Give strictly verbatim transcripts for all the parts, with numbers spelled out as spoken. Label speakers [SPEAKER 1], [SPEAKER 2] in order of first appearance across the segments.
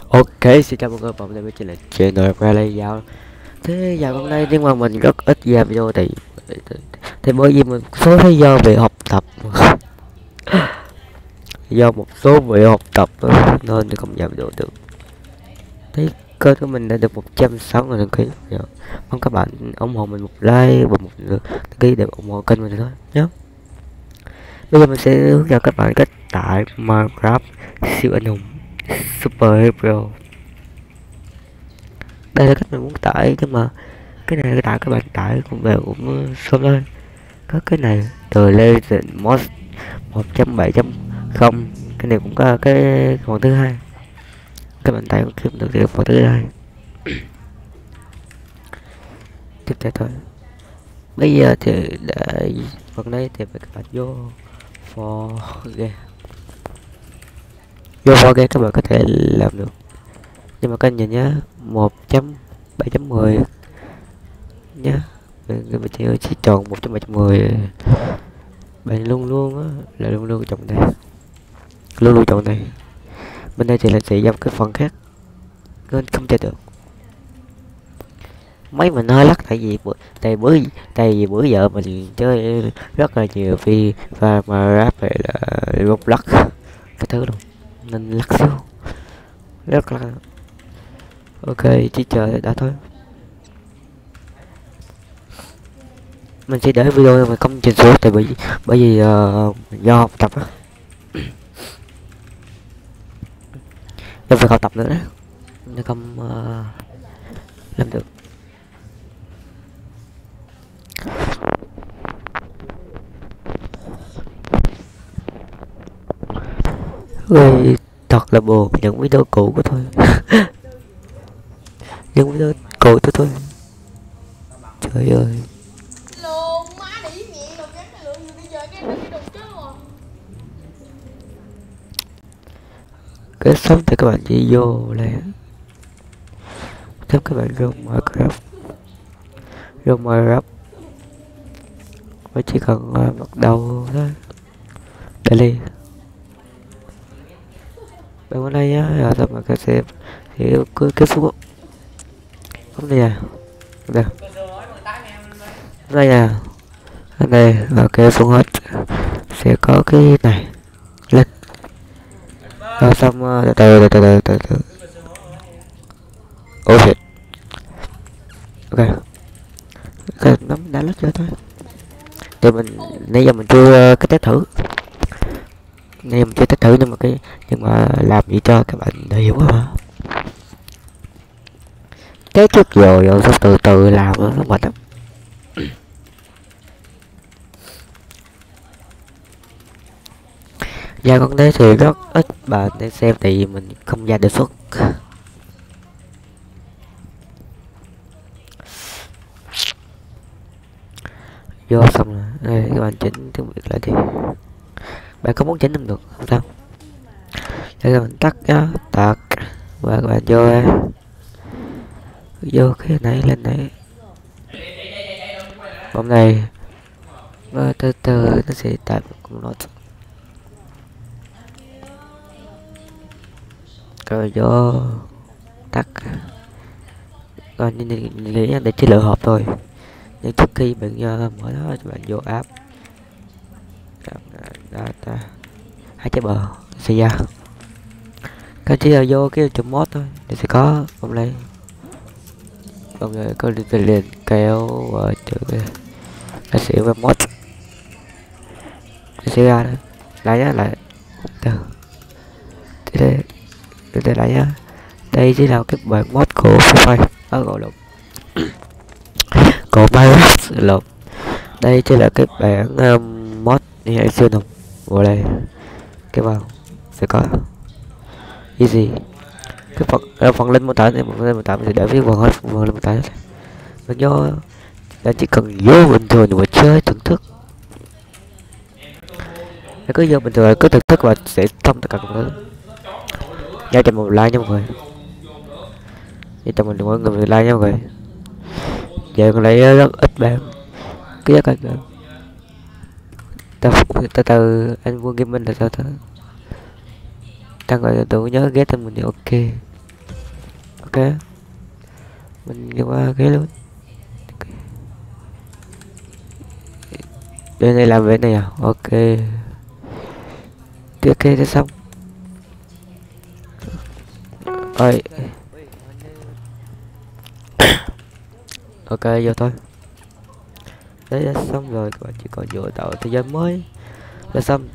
[SPEAKER 1] Ok, xin chào mọi người, và hôm nay mình trên là channel Rally Giao. Thế dạo hôm nay nhưng mà mình rất ít ra video thì thì bởi vì một số lý do về học tập do một số về học tập đó, nên thì không ra video được. Thế kênh của mình đã được một trăm sáu mươi đăng ký rồi. Mong các bạn ủng hộ mình một like và một lượt đăng ký để ủng hộ kênh mình thôi nhé. Bây giờ mình sẽ hướng dẫn các bạn cách tải Minecraft siêu anh hùng Super Hero. Đây là cách mình muốn tải, nhưng mà cái này cái tải các bạn tải cũng về cũng sớm thôi. Có cái này từ Legend Mod một chấm bảy chấm không, cái này cũng có cái phần thứ hai, các bạn tải kiếm được thì phần thứ hai. Tiếp theo thôi, bây giờ thì để phần đây thì các bạn vô for game, vô for game các bạn có thể làm được, nhưng mà kênh nhìn nhá, một chấm bảy chấm mười nhá, người mình chỉ, chỉ chọn một chấm bảy chấm mười. Bạn luôn luôn á là luôn luôn chọn đây, luôn luôn chọn đây. Bên đây thì là sẽ dòng cái phần khác nên không chơi được. Mấy mình hơi lắc tại vì bữa tại bữa tại vì bữa giờ mình chơi rất là nhiều phi và mà rap này là lúc lắc cái thứ luôn nên lắc xíu rất là ok. Chỉ chờ đã thôi, mình sẽ để video mà không chỉnh sửa tại vì bởi vì uh, do học tập á, do việc học tập nữa đó nên không uh, làm được. Ôi, thật là buồn những video cũ của tôi. Những video cũ của tôi, trời ơi. Cái sống thì các bạn chỉ vô là thêm các bạn vô Minecraft, vô Minecraft và chỉ cần uh, bắt đầu thôi. Daily bạn ở đây nhá, rồi xong mà các xem thì cứ cái phút không đây à, đây đây à, ở đây là cái xuống hết sẽ có cái này lên rồi xong uh, từ từ từ từ từ từ ôi shit. Ok, cái nắm đã lách cho thôi thì mình nãy giờ mình chưa uh, cái test thử, nãy giờ mình chưa test thử nhưng mà cái nhưng mà làm gì cho các bạn để hiểu mà cái trước rồi rồi xong từ từ làm nó mệt lắm. Và con đấy thì rất ít bạn để xem thì mình không ra đề xuất. Vô xong rồi đây các bạn chỉnh tiếng Việt lại đi, bạn không muốn chỉnh cũng được không sao. Đây các bạn tắt nhá, tắt và các bạn vô đây, vô cái này lên này bóng này và từ từ nó sẽ tạo một con nốt rồi vô tắt rồi nhìn lý để chế lượng hộp thôi. Nhưng trước khi bạn uh, mở đó cho bạn vô app data hai chấm bờ sẽ ra cái chỉ là vô cái chùm mod thôi thì sẽ có ông này mọi người có liền liền kéo và chữ nó sẽ về mod nó sẽ ra đó lại nhá, lại từ từ đây từ đây lại nhá. Đây chỉ là cái bản mod của Free Fire ở gọi là của Minecraft lộn. Đây chỉ là cái bản um, mod như hãy xưa nồng vào đây cái vào sẽ có easy cái phần uh, phần link mô tả này, phần link mô tả mình sẽ để phía phần hết phần link mô tả mình do là chỉ cần vô bình thường mà chơi thưởng thức, nó cứ vô bình thường cứ thưởng thức và sẽ thông tất cả các thứ. Giao cho một like nha mọi người, giao cho mình mọi người like nha mọi người. Giờ còn lại rất ít bạn cứ giác coi từ từ từ anh Quân Gaming là sao thế, ta gọi tôi nhớ ghé tên mình thì ok. Ok, mình đi qua ghế luôn. Bên này làm việc này à? Ok. Ok, thế xong. Ơi. Ok, vô thôi. Đấy đã xong rồi, các bạn chỉ còn vô tạo thế giới mới là xong.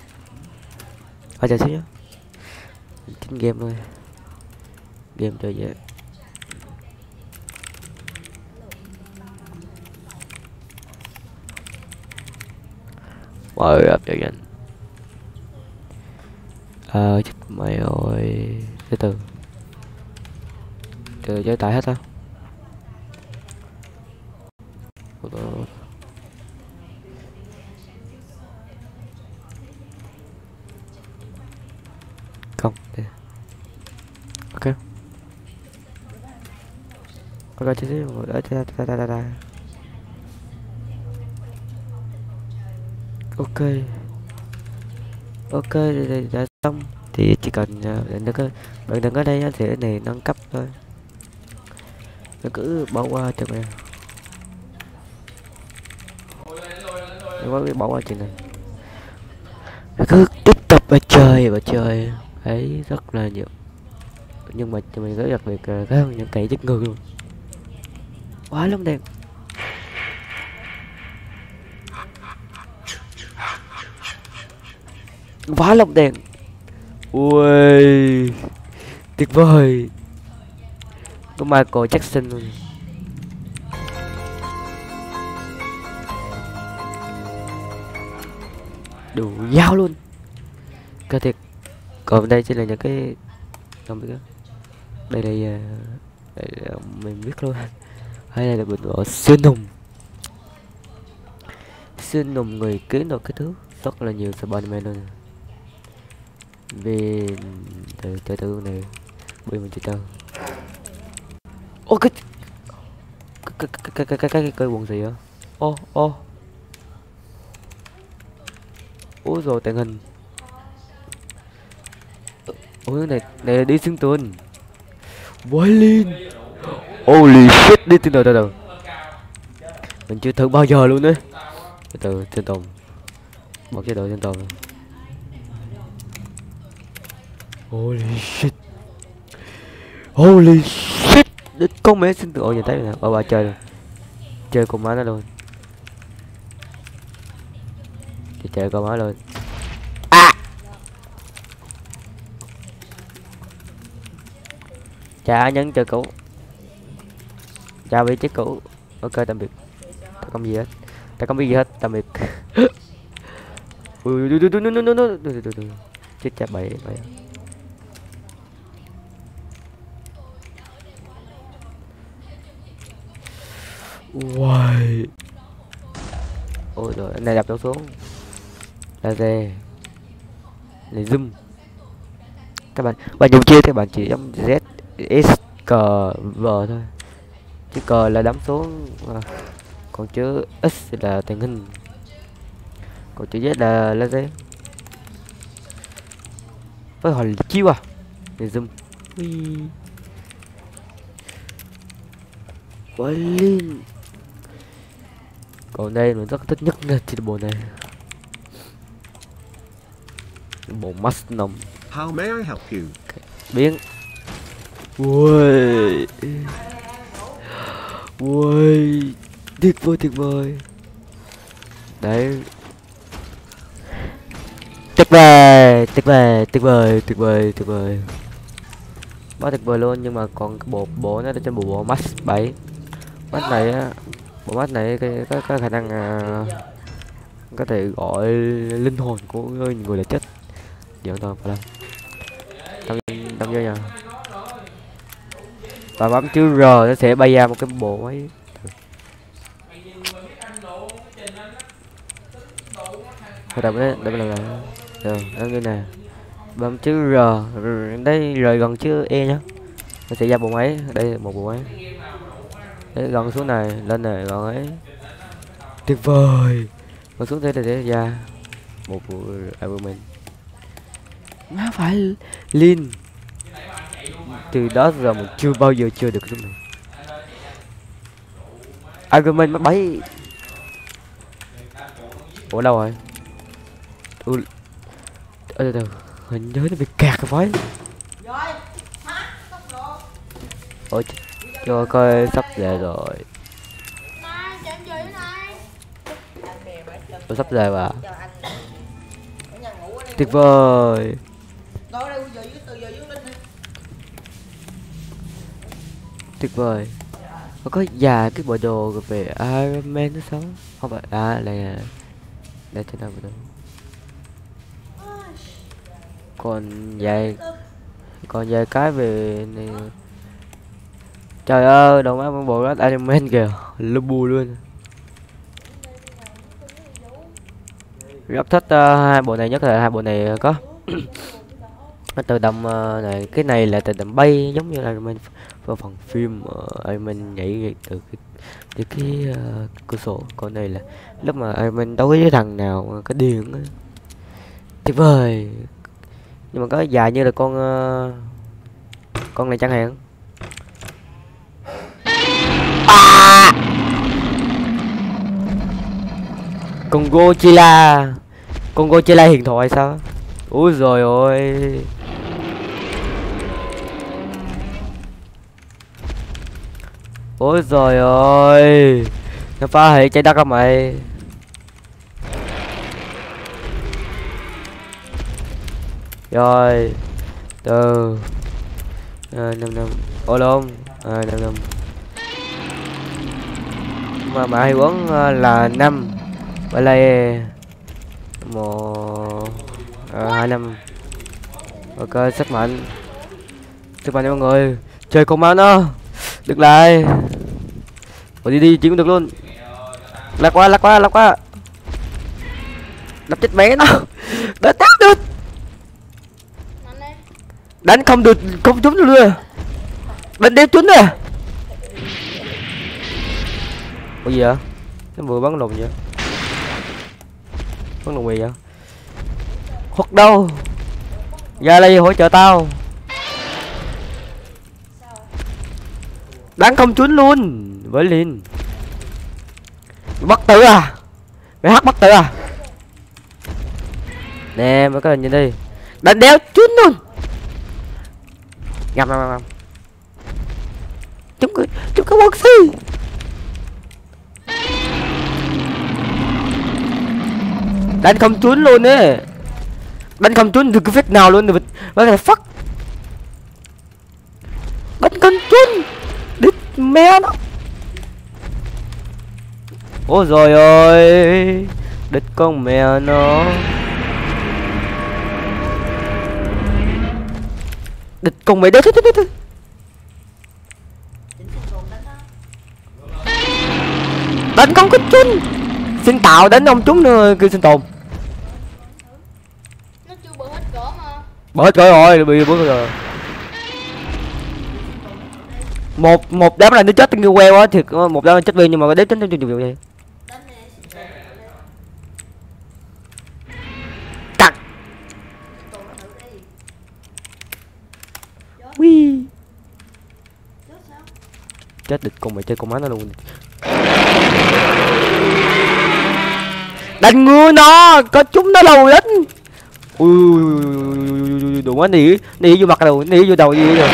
[SPEAKER 1] Ở chờ xíu nhá. Chính game thôi. Game chơi vậy. Mời gặp chơi nhanh. Ờ, chết mày ơi. Từ từ. Từ chơi tải hết á. Không. Ok. Ok, chơi xíu rồi. Đấy, đây, đây, đây, đây. Ok. Ok, thì đã xong. Thì chỉ cần bạn đừng có bạn đừng có đây thì cái này nâng cấp thôi. Nó cứ bỏ qua cho mày. Đừng có bỏ qua chuyện này. Nó cứ tiếp tục mà chơi và chơi ấy rất là nhiều. Nhưng mà mình rất đặc biệt là cái những cây chết người luôn. Quá lắm đèn. Quá lắm đèn. Ui, tuyệt vời. Có Michael Jackson luôn. Đủ dao luôn. Cơ thiệt. Còn đây chỉ là những cái không biết đó. Đây đây, đây là mình biết luôn. Hay là được gọi siêu nùng. Siêu nùng người kiến được cái thứ rất là nhiều Spiderman luôn. Vì từ từ từ này bây mình chỉ tao. Ô cái cái cái cái cái cái cái cái quần gì á? Ô ô ủa rồi tàng hình. Ủa này này đi xuyên tuần. Quay lên. Holy shit, đi từ từ từ từ. Mình chưa thử bao giờ luôn đấy. Từ từ trên tồn. Một chế độ trên tồn. Holy shit. Holy shit. Đích con mẹ xin tự ôi nhìn thấy nè. Bà bà chơi rồi. Chơi cùng má nó luôn. Chơi chơi con má luôn. À. Chà nhấn chơi cũ. Chào vị trí cũ. Ok tạm biệt. Ta không gì hết. Ta không biết gì hết. Tạm biệt. Ui đu đu đu đu đu đu đu. Chết cha bậy bậy. Wow. Ôi rồi anh này đập nó xuống. Laser. Này zoom. Các bạn bạn dùng chia các bạn chỉ giống Z S C V thôi. Chứ cờ là đấm xuống à. Còn chữ X là tàng hình. Còn chữ Z là laser. Với hồi chiêu à. Để zoom. Ui. Quá lên. Còn đây mình rất thích nhất là trên bộ này. Bộ Magnum.
[SPEAKER 2] How may I help you?
[SPEAKER 1] Biến. Ui. Ui. Tuyệt vời tuyệt vời. Đấy. Tuyệt vời, tuyệt vời, tuyệt vời, tuyệt vời, tuyệt vời. Quá tuyệt vời luôn, nhưng mà còn cái bộ bộ nó trên bộ bộ Max bảy. Max này á, bộ Max này cái có, có khả năng à, có thể gọi linh hồn của người, người là chết. Giờ thôi phải không? Đâm đâm vô nha. Và bấm chữ R nó sẽ bay ra một cái bộ ấy. Thôi đập đấy, đập là rồi, nó như nè. Bấm chữ R, đây rồi gần chữ E nhá. Nó sẽ ra bộ máy, đây là một bộ máy. Đấy, gần xuống này, lên này, gần ấy. Tuyệt vời. Gần xuống thế này để ra một bộ Iron Man. Má phải Lin. từ đó giờ mình chưa bao giờ chơi được cái này. Argument mất bấy. Ủa đâu rồi? Ủa, từ từ, hình như nó bị kẹt rồi phải. Ôi cho coi sắp về rồi. Tôi sắp về mà. Tuyệt vời. Tuyệt vời. Có có già cái bộ đồ về Iron Man nó xấu. Không phải à là để thế nào vậy? Còn vài còn vài cái về này. Trời ơi, đồ má bộ đó Iron Man kìa, lu bù luôn. Rất thích uh, hai bộ này, nhất là hai bộ này có nó tự động uh, này, cái này là tự động bay giống như là Iron Man vào phần phim uh, Iron Man nhảy từ cái từ cái uh, cửa sổ. Còn này là lúc mà Iron Man đấu với thằng nào cái điên á, tuyệt vời. Nhưng mà có dài như là con uh, con này chẳng hạn. À! Con Godzilla, con Godzilla huyền thoại sao? Úi rồi ôi. Ôi rồi ôi, nó phá hủy trái đất á mày. Rồi từ à, năm năm ô luôn à, năm năm mà mã hiệu ứng là năm vậy là một à, hai năm. Ok, sức mạnh sức mạnh nha mọi người, chơi con máu nó được lại. Ủa đi đi chỉ cũng được luôn. Lắc quá lắc quá lắc quá, đập chết bé nó. Đánh tát được, đánh không được không trúng luôn, đánh đéo trúng nè. Ủa gì vậy? Nó vừa bắn lùn vậy? Bắn lùn gì vậy? Hoặc đâu? Ra đây hỗ trợ tao. Đánh không trúng luôn. Với liền. Bất tử à? Mày hát bất tử à? Nè mấy cái nhìn đi. Đánh đéo trúng luôn. Ngầm ngầm ngầm. Chúng cái chúng cái quân si. Đánh không trúng luôn ấy. Đánh không trúng được cái phép nào luôn rồi. Nó là fuck. Đánh không trúng. Đít mẹ nó. Ôi rồi ơi. Đít con mẹ nó. Địch con mẹ đó thôi thôi thôi. Đánh không có trúng. Xin tạo đánh ông trúng nữa kêu sinh tồn.
[SPEAKER 2] Nó chưa bự hết cỡ mà.
[SPEAKER 1] Bự hết cỡ rồi, bị bự rồi. Một một đám là nó chết như queo á, thiệt một đám là chết viên nhưng mà cái đếm tính trong chục vậy. Cắt. Ui. Chết địch con mày chơi con má nó luôn. Đánh ngứa nó, có chúng nó đâu đánh. Ui đồ quá nỉ, nỉ vô mặt đầu, nỉ vô đầu gì rồi.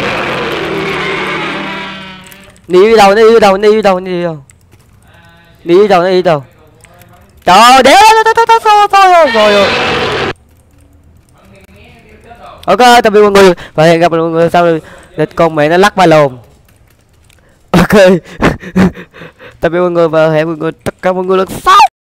[SPEAKER 1] Nỉ vô đầu, nỉ vô đầu, nỉ vô đầu, nỉ vô đầu. Nỉ vô đầu, nỉ vô đầu. Trời đéo thôi rồi. Ok, tạm biệt mọi người và hẹn gặp lại mọi người sau địch con mẹ nó lắc ba lồn. Ok. Tạm biệt mọi người và hẹn mọi người tất cả mọi người lần sau.